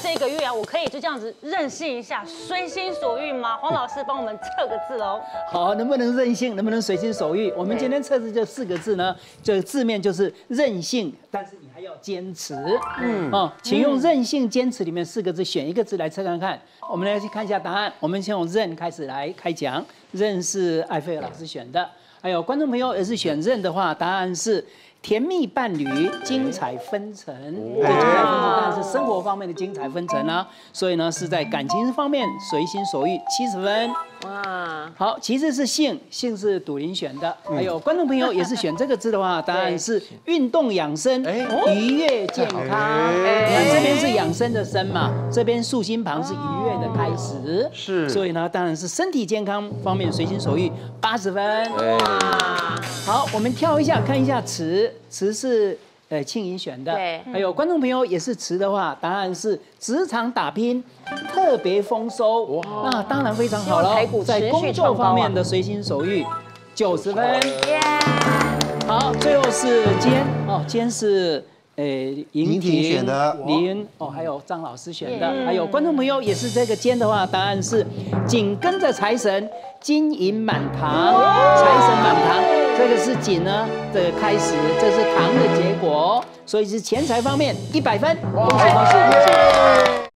这个月啊，我可以就这样子任性一下，随心所欲吗？黄老师帮我们测个字哦。 好，能不能任性，能不能随心所欲？我们今天测试这4个字呢，这字面就是任性，但是你还要坚持。请用任性、坚持里面4个字选一个字来测看看。我们来去看一下答案。我们先从任开始来开讲，任是艾菲尔老师选的，还有观众朋友也是选任的话，答案是。甜蜜伴侣，精彩纷呈。这精彩纷呈当然是生活方面的精彩纷呈啦，所以呢是在感情方面随心所欲，70分。哇，好，其次是性，性是笃林选的，还有观众朋友也是选这个字的话，答案是运动养生，愉悦健康。这边是养生的生嘛，这边竖心旁是愉悦的开始，是，所以呢当然是身体健康方面随心所欲，80分。哇，好，我们跳一下看一下词。词是庆莹选的，对，还有观众朋友也是词的话，答案是职场打拼，特别丰收。哇，那当然非常好了，在工作方面的随心所欲，90分。好，最后是坚哦，坚是莹婷选的，林哦，还有张老师选的，还有观众朋友也是这个坚的话，答案是紧跟着财神，金银满堂，财神满堂。这个是锦呢的开始，这是糖的结果，所以是钱财方面100分，恭喜恭喜！